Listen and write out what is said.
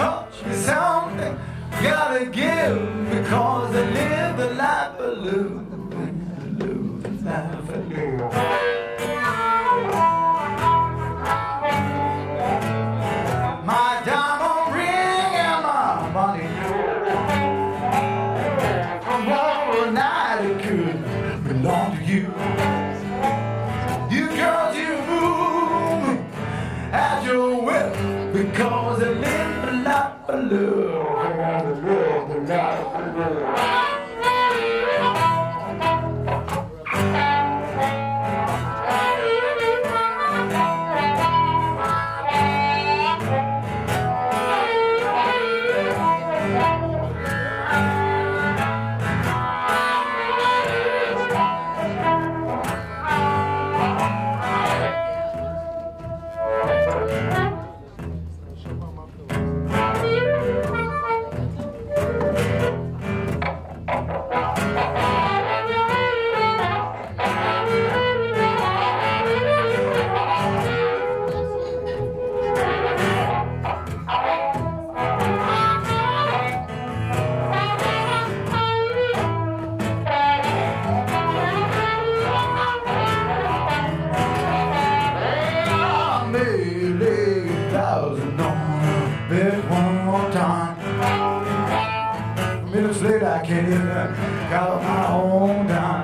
touch me something, gotta give, because I live the life I live, live the life I live. My diamond ring and my money, tomorrow night it could belong to you. You girls, you move at your will, because I live the life I live. I live the life I live. One more time. Minutes later I can't even count my own time.